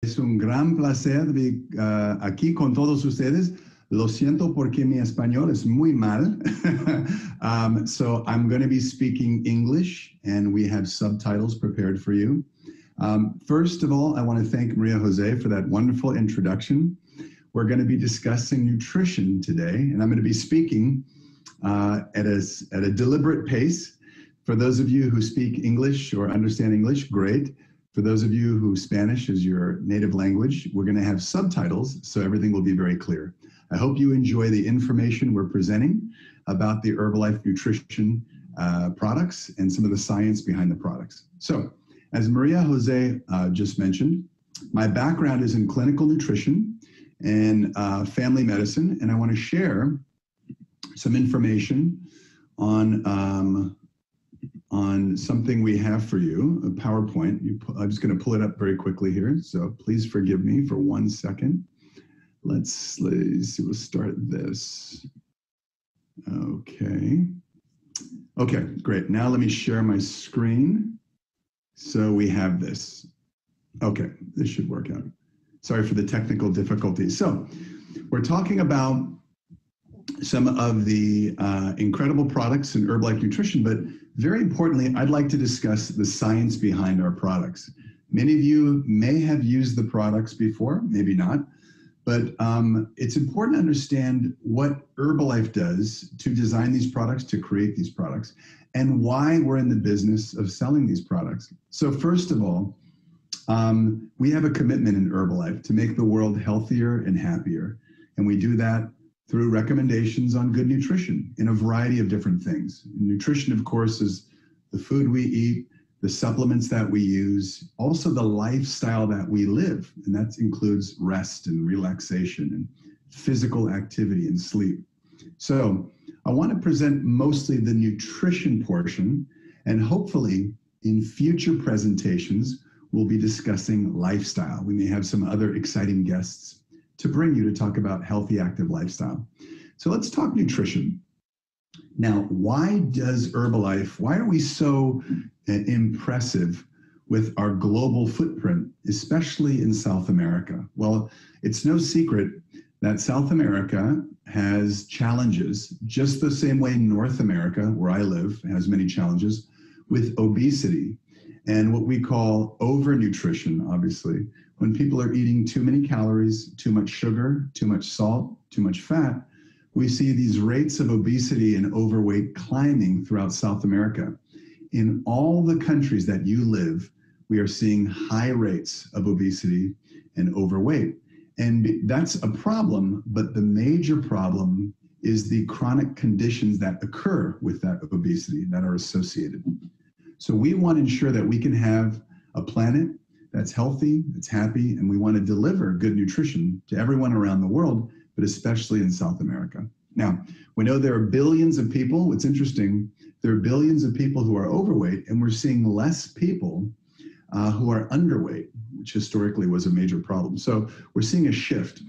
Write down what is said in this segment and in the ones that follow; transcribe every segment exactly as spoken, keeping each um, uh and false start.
Es un gran placer de, uh, aquí con todos ustedes. Lo siento porque mi español es muy mal. um, so I'm going to be speaking English, and we have subtitles prepared for you. Um, first of all, I want to thank Maria Jose for that wonderful introduction. We're going to be discussing nutrition today, and I'm going to be speaking uh, at, a, at a deliberate pace. For those of you who speak English or understand English, great. For those of you who Spanish is your native language, we're going to have subtitles, so everything will be very clear. I hope you enjoy the information we're presenting about the Herbalife nutrition uh, products and some of the science behind the products. So, as Maria Jose uh, just mentioned, my background is in clinical nutrition and uh, family medicine, and I want to share some information on um, on something we have for you, a PowerPoint. You, I'm just going to pull it up very quickly here, so please forgive me for one second. Let's, let's see, we'll start this. Okay. Okay, great. Now let me share my screen. So we have this. Okay, this should work out. Sorry for the technical difficulties. So we're talking about some of the uh, incredible products in Herbalife Nutrition, but very importantly, I'd like to discuss the science behind our products. Many of you may have used the products before, maybe not, but um, it's important to understand what Herbalife does to design these products, to create these products, and why we're in the business of selling these products. So first of all, um, we have a commitment in Herbalife to make the world healthier and happier, and we do that through recommendations on good nutrition in a variety of different things. Nutrition, of course, is the food we eat, the supplements that we use, also the lifestyle that we live, and that includes rest and relaxation and physical activity and sleep. So I want to present mostly the nutrition portion, and hopefully in future presentations, we'll be discussing lifestyle. We may have some other exciting guests to bring you to talk about healthy, active lifestyle. So let's talk nutrition. Now, why does Herbalife, why are we so uh, impressive with our global footprint, especially in South America? Well, it's no secret that South America has challenges, just the same way North America, where I live, has many challenges with obesity and what we call overnutrition, obviously. When people are eating too many calories, too much sugar, too much salt, too much fat, we see these rates of obesity and overweight climbing throughout South America. In all the countries that you live, we are seeing high rates of obesity and overweight. And that's a problem, but the major problem is the chronic conditions that occur with that obesity that are associated. So we want to ensure that we can have a planet that's healthy, that's happy, and we want to deliver good nutrition to everyone around the world, but especially in South America. Now, we know there are billions of people. It's interesting, there are billions of people who are overweight, and we're seeing less people uh, who are underweight, which historically was a major problem. So we're seeing a shift.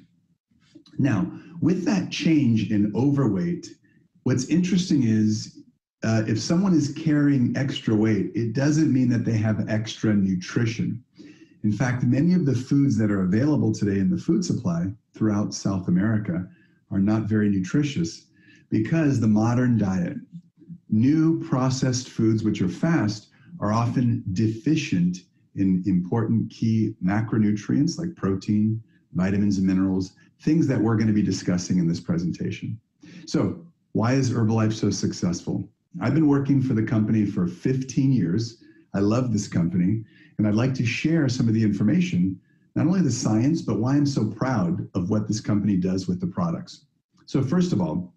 Now, with that change in overweight, what's interesting is uh, if someone is carrying extra weight, it doesn't mean that they have extra nutrition. In fact, many of the foods that are available today in the food supply throughout South America are not very nutritious because the modern diet, new processed foods which are fast, are often deficient in important key macronutrients like protein, vitamins and minerals, things that we're going to be discussing in this presentation. So why is Herbalife so successful? I've been working for the company for fifteen years. I love this company, and I'd like to share some of the information, not only the science, but why I'm so proud of what this company does with the products. So first of all,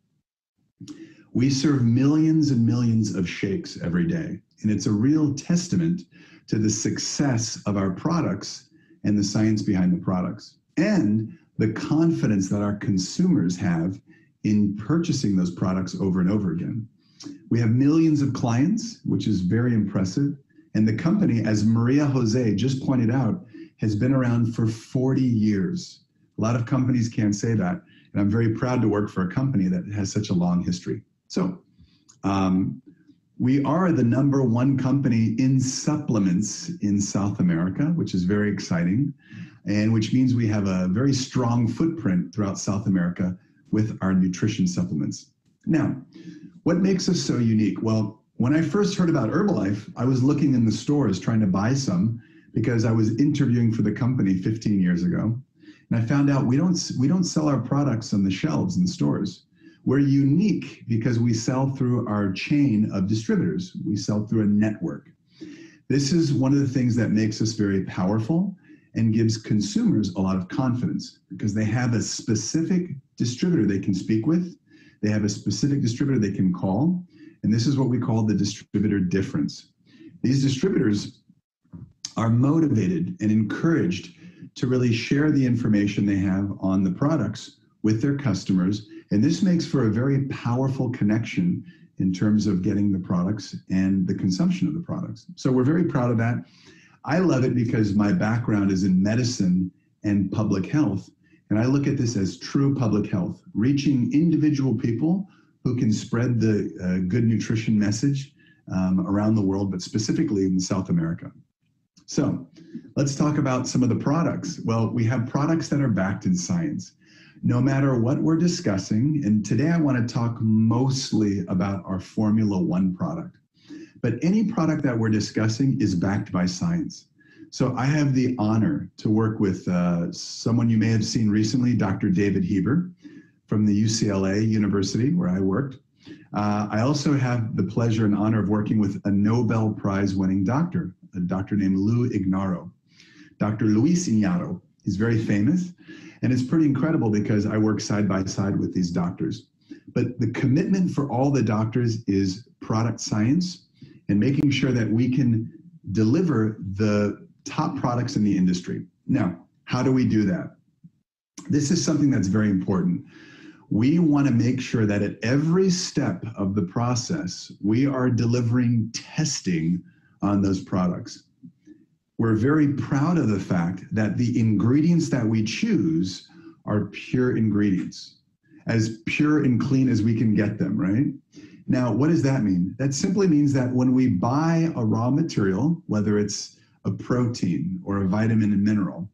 we serve millions and millions of shakes every day, and it's a real testament to the success of our products and the science behind the products, and the confidence that our consumers have in purchasing those products over and over again. We have millions of clients, which is very impressive. And the company, as Maria Jose just pointed out, has been around for forty years. A lot of companies can't say that. And I'm very proud to work for a company that has such a long history. So um, We are the number one company in supplements in South America, which is very exciting, and which means we have a very strong footprint throughout South America with our nutrition supplements. Now, what makes us so unique? Well, when I first heard about Herbalife, I was looking in the stores trying to buy some because I was interviewing for the company fifteen years ago. And I found out we don't, we don't sell our products on the shelves in stores. We're unique because we sell through our chain of distributors. We sell through a network. This is one of the things that makes us very powerful and gives consumers a lot of confidence because they have a specific distributor they can speak with. They have a specific distributor they can call. And this is what we call the distributor difference. These distributors are motivated and encouraged to really share the information they have on the products with their customers. And this makes for a very powerful connection in terms of getting the products and the consumption of the products. So we're very proud of that. I love it because my background is in medicine and public health. And I look at this as true public health, reaching individual people who can spread the uh, good nutrition message um, around the world, but specifically in South America. So let's talk about some of the products. Well, we have products that are backed in science. No matter what we're discussing, and today I want to talk mostly about our Formula One product, but any product that we're discussing is backed by science. So I have the honor to work with uh, someone you may have seen recently, Doctor David Heber from the U C L A University, where I worked. Uh, I also have the pleasure and honor of working with a Nobel Prize winning doctor, a doctor named Lou Ignarro. Doctor Luis Ignarro. He's very famous, and it's pretty incredible because I work side by side with these doctors. But the commitment for all the doctors is product science and making sure that we can deliver the top products in the industry. Now, how do we do that? This is something that's very important. We want to make sure that at every step of the process, we are delivering testing on those products. We're very proud of the fact that the ingredients that we choose are pure ingredients, as pure and clean as we can get them, right? Now, what does that mean? That simply means that when we buy a raw material, whether it's a protein or a vitamin and mineral,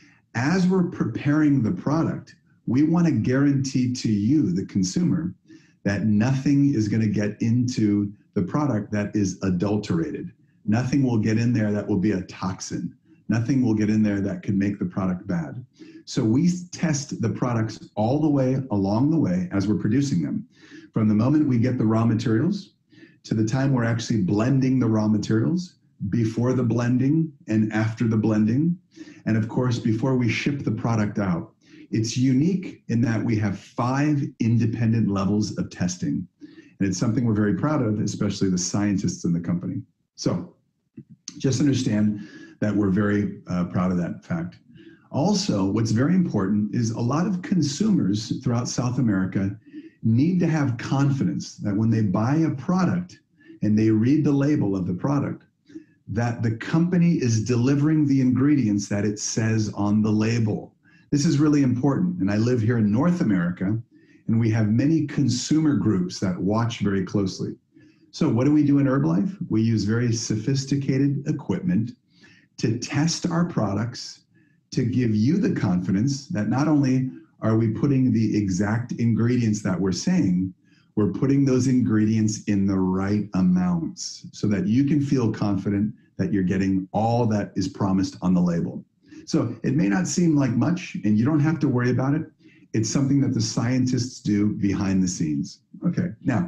as we're preparing the product, we want to guarantee to you, the consumer, that nothing is going to get into the product that is adulterated. Nothing will get in there that will be a toxin. Nothing will get in there that could make the product bad. So we test the products all the way along the way as we're producing them. From the moment we get the raw materials to the time we're actually blending the raw materials, before the blending and after the blending, and of course, before we ship the product out. It's unique in that we have five independent levels of testing. And it's something we're very proud of, especially the scientists in the company. So just understand that we're very uh, proud of that fact. Also, what's very important is a lot of consumers throughout South America need to have confidence that when they buy a product and they read the label of the product, that the company is delivering the ingredients that it says on the label. This is really important. And I live here in North America, and we have many consumer groups that watch very closely. So what do we do in Herbalife? We use very sophisticated equipment to test our products, to give you the confidence that not only are we putting the exact ingredients that we're saying, we're putting those ingredients in the right amounts so that you can feel confident that you're getting all that is promised on the label. So it may not seem like much, and you don't have to worry about it. It's something that the scientists do behind the scenes. Okay, now,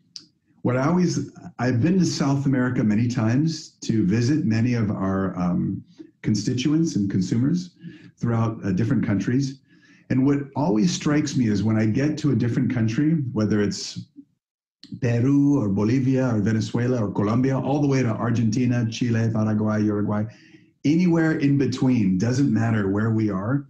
what I always, I've been to South America many times to visit many of our um, constituents and consumers throughout uh, different countries. And what always strikes me is when I get to a different country, whether it's Peru or Bolivia or Venezuela or Colombia, all the way to Argentina, Chile, Paraguay, Uruguay, anywhere in between, doesn't matter where we are,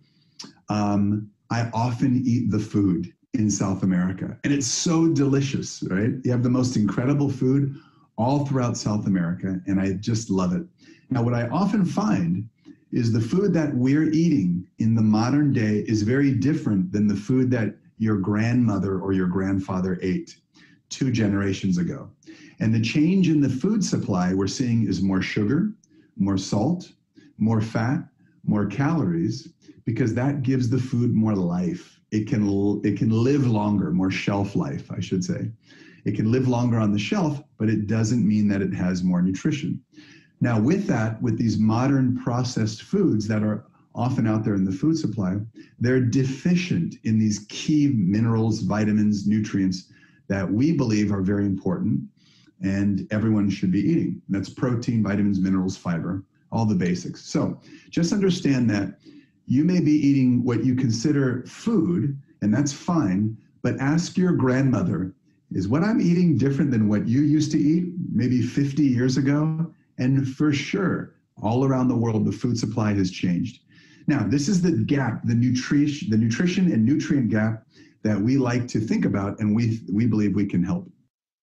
um, I often eat the food in South America. And it's so delicious, right? You have the most incredible food all throughout South America, and I just love it. Now, what I often find is the food that we're eating in the modern day is very different than the food that your grandmother or your grandfather ate two generations ago. And the change in the food supply we're seeing is more sugar, more salt, more fat, more calories, because that gives the food more life. It can, it can live longer, more shelf life, I should say. It can live longer on the shelf, but it doesn't mean that it has more nutrition. Now, with that, with these modern processed foods that are often out there in the food supply, they're deficient in these key minerals, vitamins, nutrients that we believe are very important and everyone should be eating. That's protein, vitamins, minerals, fiber, all the basics. So just understand that you may be eating what you consider food, and that's fine, but ask your grandmother, is what I'm eating different than what you used to eat maybe fifty years ago? And for sure, all around the world, the food supply has changed. Now, this is the gap, the nutrition, the nutrition and nutrient gap that we like to think about, and we we believe we can help.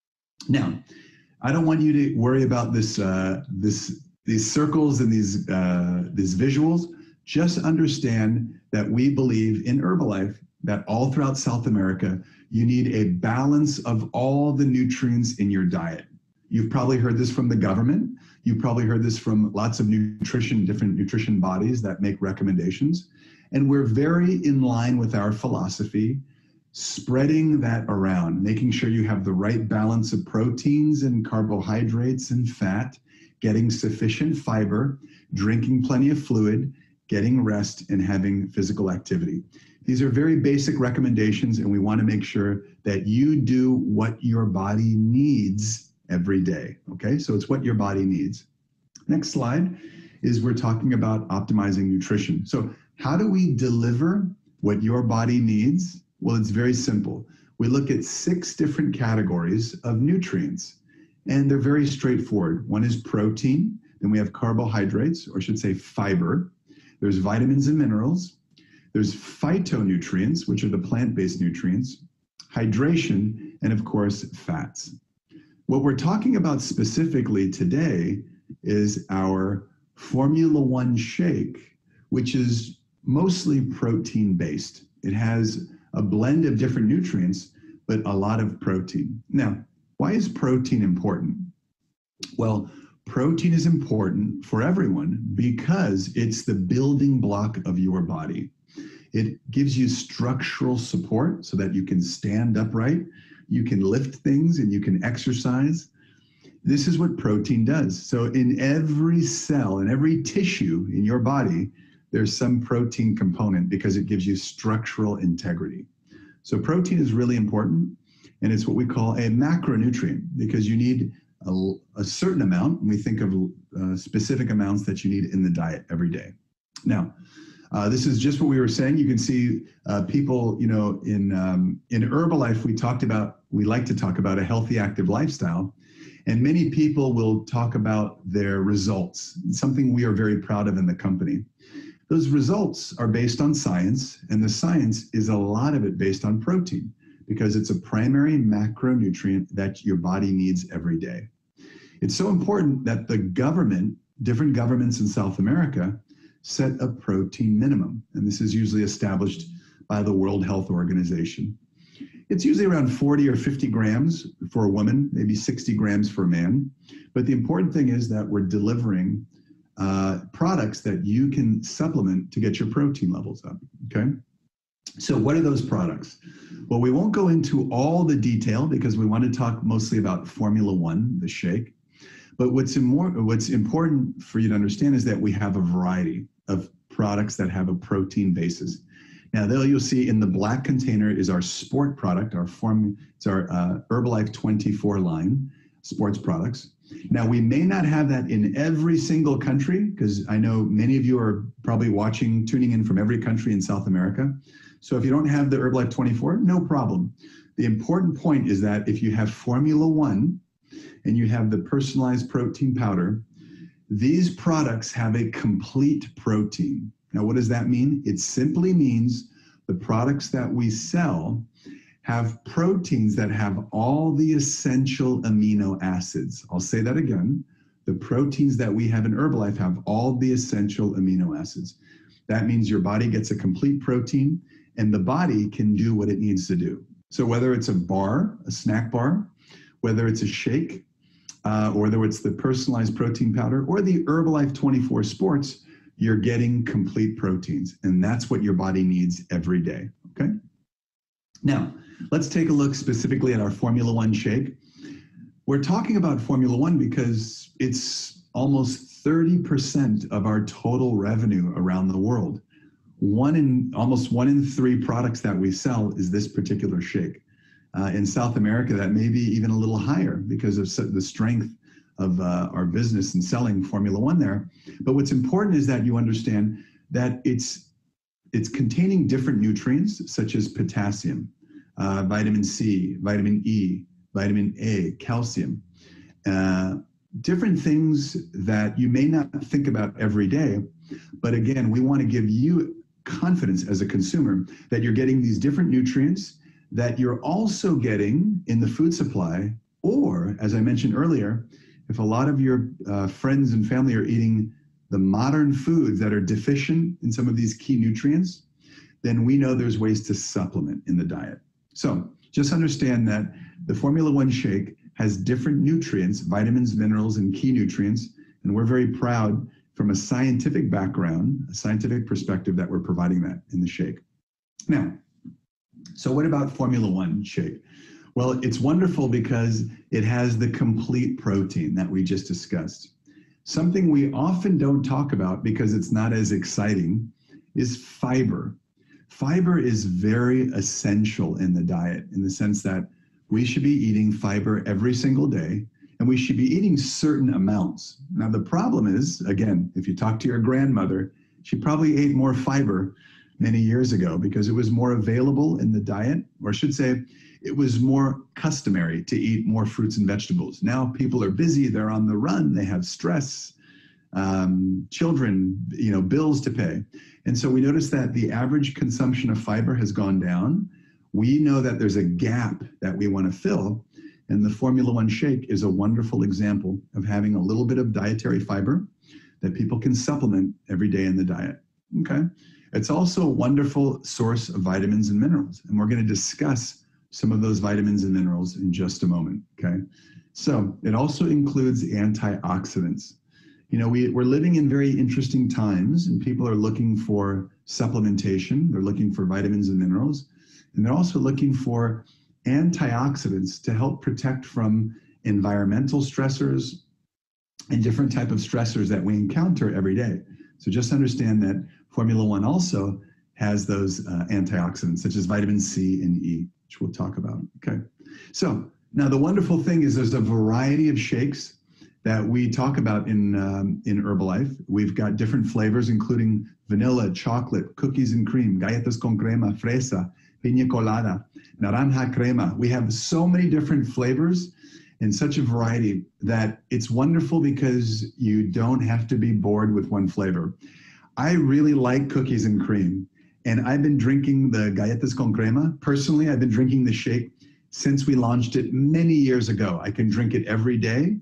Now, I don't want you to worry about this, uh, this, these circles and these, uh, these visuals. Just understand that we believe in Herbalife that all throughout South America, you need a balance of all the nutrients in your diet. You've probably heard this from the government. You've probably heard this from lots of nutrition, different nutrition bodies that make recommendations. And we're very in line with our philosophy, spreading that around, making sure you have the right balance of proteins and carbohydrates and fat, getting sufficient fiber, drinking plenty of fluid, getting rest, and having physical activity. These are very basic recommendations, and we want to make sure that you do what your body needs every day, okay? So it's what your body needs. Next slide is we're talking about optimizing nutrition. So how do we deliver what your body needs? Well, it's very simple. We look at six different categories of nutrients, and they're very straightforward. One is protein, then we have carbohydrates, or I should say fiber. There's vitamins and minerals. There's phytonutrients, which are the plant-based nutrients, hydration, and of course, fats. What we're talking about specifically today is our Formula One shake, which is mostly protein-based. It has a blend of different nutrients, but a lot of protein. Now, why is protein important? Well, protein is important for everyone because it's the building block of your body. It gives you structural support so that you can stand upright, you can lift things, and you can exercise. This is what protein does. So in every cell, in every tissue in your body, there's some protein component because it gives you structural integrity. So protein is really important, and it's what we call a macronutrient because you need a, a certain amount. We think of uh, specific amounts that you need in the diet every day. Now, uh, this is just what we were saying. You can see uh, people, you know, in, um, in Herbalife, we talked about, we like to talk about a healthy, active lifestyle. And many people will talk about their results, something we are very proud of in the company. Those results are based on science, and the science is a lot of it based on protein because it's a primary macronutrient that your body needs every day. It's so important that the government, different governments in South America, set a protein minimum, and this is usually established by the World Health Organization. It's usually around forty or fifty grams for a woman, maybe sixty grams for a man. But the important thing is that we're delivering uh, products that you can supplement to get your protein levels up, okay? So what are those products? Well, we won't go into all the detail because we want to talk mostly about Formula One, the shake. But what's, more, what's important for you to understand is that we have a variety of products that have a protein basis. Now, there you'll see in the black container is our sport product, our form, it's our uh, Herbalife twenty-four line, sports products. Now, we may not have that in every single country because I know many of you are probably watching, tuning in from every country in South America. So if you don't have the Herbalife twenty-four, no problem. The important point is that if you have Formula One and you have the personalized protein powder, these products have a complete protein. Now, what does that mean? It simply means the products that we sell have proteins that have all the essential amino acids. I'll say that again. The proteins that we have in Herbalife have all the essential amino acids. That means your body gets a complete protein and the body can do what it needs to do. So whether it's a bar, a snack bar, whether it's a shake, uh, or whether it's the personalized protein powder or the Herbalife twenty-four Sports, you're getting complete proteins. And that's what your body needs every day, okay? Now, let's take a look specifically at our Formula One shake. We're talking about Formula One because it's almost thirty percent of our total revenue around the world. One in, almost one in three products that we sell is this particular shake. Uh, in South America, that may be even a little higher because of the strength of uh, our business in selling Formula One there. But what's important is that you understand that it's, it's containing different nutrients such as potassium, uh, vitamin C, vitamin E, vitamin A, calcium, uh, different things that you may not think about every day. But again, we want to give you confidence as a consumer that you're getting these different nutrients that you're also getting in the food supply, or as I mentioned earlier, if a lot of your uh, friends and family are eating the modern foods that are deficient in some of these key nutrients, then we know there's ways to supplement in the diet. So just understand that the Formula One shake has different nutrients, vitamins, minerals, and key nutrients, and we're very proud from a scientific background, a scientific perspective, that we're providing that in the shake. Now, so what about Formula One shake? Well, it's wonderful because it has the complete protein that we just discussed. Something we often don't talk about because it's not as exciting is fiber. Fiber is very essential in the diet in the sense that we should be eating fiber every single day, and we should be eating certain amounts. Now, the problem is, again, if you talk to your grandmother, she probably ate more fiber many years ago because it was more available in the diet, or I should say, it was more customary to eat more fruits and vegetables. Now people are busy, they're on the run, they have stress, um, children, you know, bills to pay. And so we notice that the average consumption of fiber has gone down. We know that there's a gap that we want to fill, and the Formula One shake is a wonderful example of having a little bit of dietary fiber that people can supplement every day in the diet, okay? It's also a wonderful source of vitamins and minerals, and we're going to discuss some of those vitamins and minerals in just a moment, okay? So it also includes antioxidants. You know, we, we're living in very interesting times, and people are looking for supplementation. They're looking for vitamins and minerals, and they're also looking for antioxidants to help protect from environmental stressors and different type of stressors that we encounter every day. So just understand that Formula One also has those uh, antioxidants, such as vitamin C and E, which we'll talk about, okay? So now the wonderful thing is there's a variety of shakes that we talk about in, um, in Herbalife. We've got different flavors, including vanilla, chocolate, cookies and cream, galletas con crema, fresa, piña colada, naranja crema. We have so many different flavors and such a variety that it's wonderful because you don't have to be bored with one flavor. I really like cookies and cream, and I've been drinking the galletas con crema. Personally, I've been drinking the shake since we launched it many years ago. I can drink it every day.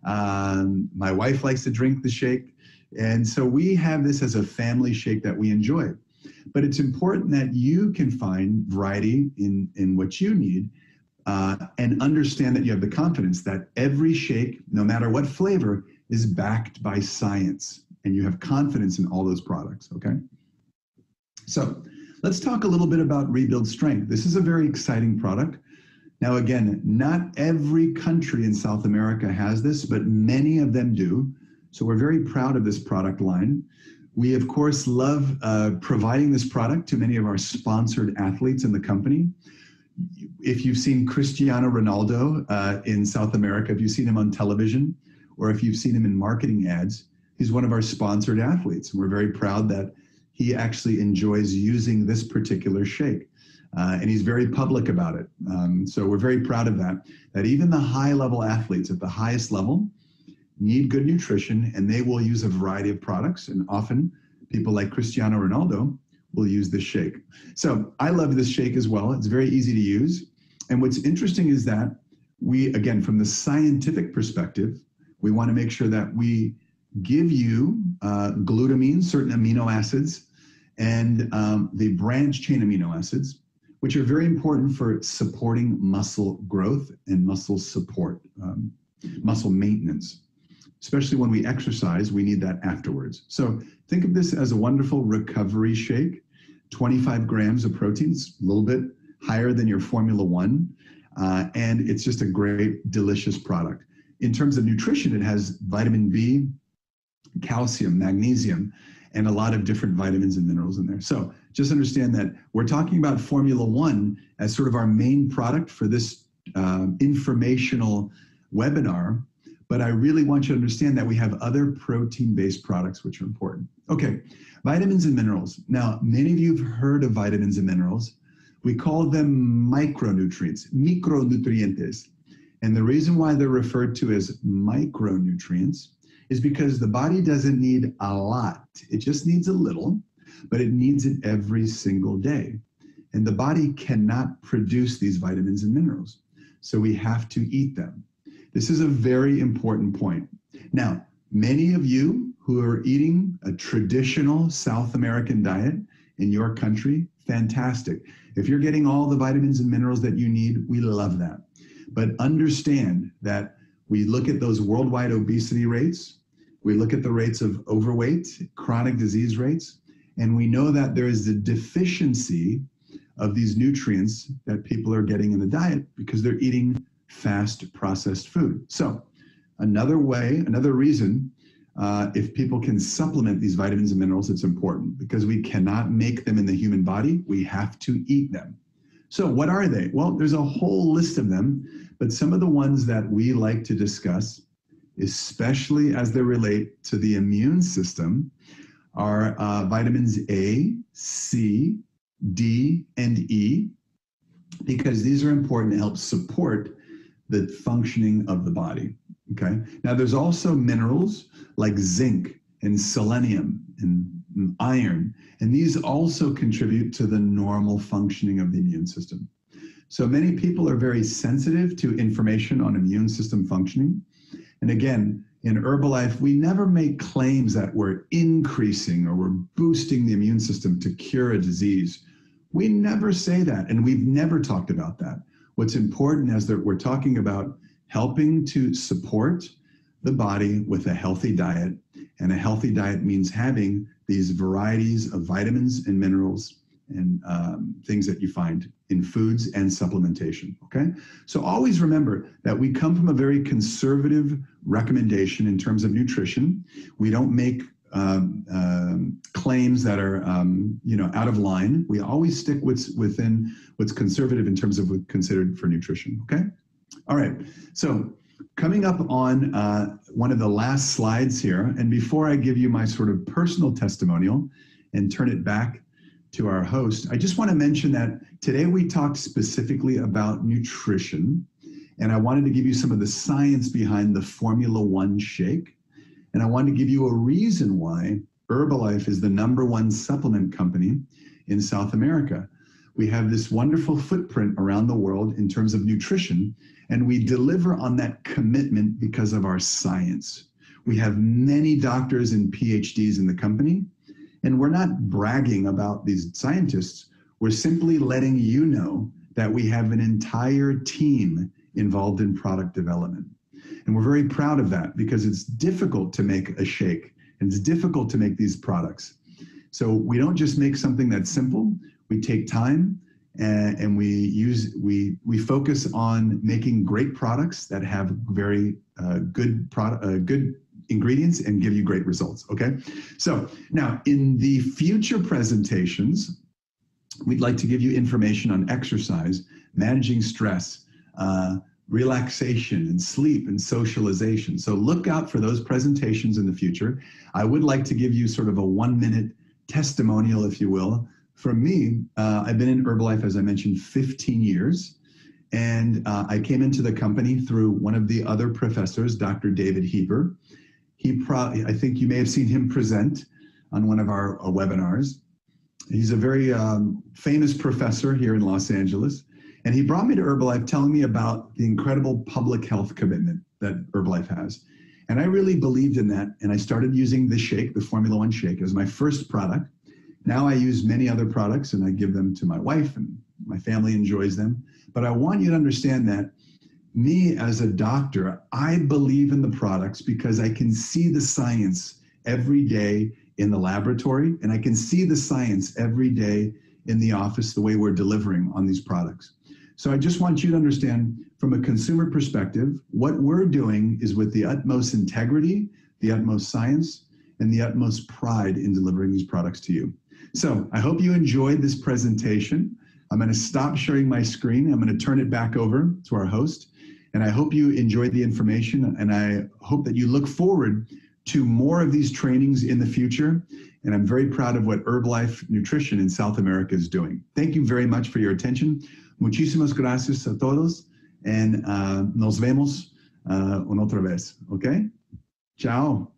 Um, my wife likes to drink the shake, and so we have this as a family shake that we enjoy. But it's important that you can find variety in, in what you need, uh, and understand that you have the confidence that every shake, no matter what flavor, is backed by science, and you have confidence in all those products, okay? So let's talk a little bit about Rebuild Strength. This is a very exciting product. Now, again, not every country in South America has this, but many of them do. So we're very proud of this product line. We, of course, love uh, providing this product to many of our sponsored athletes in the company. If you've seen Cristiano Ronaldo uh, in South America, if you've seen him on television, or if you've seen him in marketing ads, he's one of our sponsored athletes. And we're very proud that he actually enjoys using this particular shake. Uh, and he's very public about it. Um, so we're very proud of that, that even the high-level athletes at the highest level need good nutrition, and they will use a variety of products. And often people like Cristiano Ronaldo will use this shake. So I love this shake as well. It's very easy to use. And what's interesting is that we, again, from the scientific perspective, we want to make sure that we give you uh, glutamine, certain amino acids, and um, the branch chain amino acids, which are very important for supporting muscle growth and muscle support. Um, muscle maintenance. Especially when we exercise, we need that afterwards. So think of this as a wonderful recovery shake. twenty-five grams of proteins, a little bit higher than your Formula One. Uh, and it's just a great, delicious product. In terms of nutrition, it has vitamin B, calcium, magnesium, and a lot of different vitamins and minerals in there. So just understand that we're talking about Formula One as sort of our main product for this uh, informational webinar, but I really want you to understand that we have other protein-based products which are important. Okay, vitamins and minerals. Now, many of you have heard of vitamins and minerals. We call them micronutrients, micronutrientes. And the reason why they're referred to as micronutrients is because the body doesn't need a lot. It just needs a little, but it needs it every single day. And the body cannot produce these vitamins and minerals. So we have to eat them. This is a very important point. Now, many of you who are eating a traditional South American diet in your country, fantastic. If you're getting all the vitamins and minerals that you need, we love that. But understand that we look at those worldwide obesity rates, we look at the rates of overweight, chronic disease rates, and we know that there is a deficiency of these nutrients that people are getting in the diet because they're eating fast processed food. So another way, another reason, uh, if people can supplement these vitamins and minerals, it's important because we cannot make them in the human body. We have to eat them. So what are they? Well, there's a whole list of them, but some of the ones that we like to discuss, especially as they relate to the immune system, are uh, vitamins A, C, D, and E, because these are important to help support the functioning of the body, okay? Now, there's also minerals like zinc and selenium and iron, and these also contribute to the normal functioning of the immune system. So many people are very sensitive to information on immune system functioning. And again, in Herbalife, we never make claims that we're increasing or we're boosting the immune system to cure a disease. We never say that, and we've never talked about that. What's important is that we're talking about helping to support the body with a healthy diet, and a healthy diet means having these varieties of vitamins and minerals and um, things that you find in foods and supplementation, okay? So always remember that we come from a very conservative recommendation in terms of nutrition. We don't make um, um, claims that are, um, you know, out of line. We always stick what's within what's conservative in terms of what's considered for nutrition, okay? All right, so coming up on uh, one of the last slides here, and before I give you my sort of personal testimonial and turn it back to our host, I just want to mention that today we talked specifically about nutrition, and I wanted to give you some of the science behind the Formula One shake, and I wanted to give you a reason why Herbalife is the number one supplement company in South America. We have this wonderful footprint around the world in terms of nutrition, and we deliver on that commitment because of our science. We have many doctors and P H Ds in the company, and we're not bragging about these scientists. We're simply letting you know that we have an entire team involved in product development. And we're very proud of that because it's difficult to make a shake, and it's difficult to make these products. So we don't just make something that's simple. We take time and, and we use we we focus on making great products that have very uh, good product uh, good ingredients and give you great results. Okay, so now in the future presentations, we'd like to give you information on exercise, managing stress, uh, relaxation and sleep and socialization. So look out for those presentations in the future. I would like to give you sort of a one minute testimonial, if you will. For me, uh, I've been in Herbalife, as I mentioned, fifteen years. And uh, I came into the company through one of the other professors, Doctor David Heber. He probably, I think you may have seen him present on one of our uh, webinars. He's a very um, famous professor here in Los Angeles. And he brought me to Herbalife telling me about the incredible public health commitment that Herbalife has. And I really believed in that. And I started using the shake, the Formula One shake, as my first product. Now I use many other products and I give them to my wife, and my family enjoys them. But I want you to understand that me as a doctor, I believe in the products because I can see the science every day in the laboratory, and I can see the science every day in the office, the way we're delivering on these products. So I just want you to understand from a consumer perspective, what we're doing is with the utmost integrity, the utmost science, and the utmost pride in delivering these products to you. So I hope you enjoyed this presentation. I'm going to stop sharing my screen. I'm going to turn it back over to our host. And I hope you enjoyed the information, and I hope that you look forward to more of these trainings in the future. And I'm very proud of what Herbalife Nutrition in South America is doing. Thank you very much for your attention. Muchísimas gracias a todos, and uh, nos vemos uh, una otra vez. Okay? Ciao.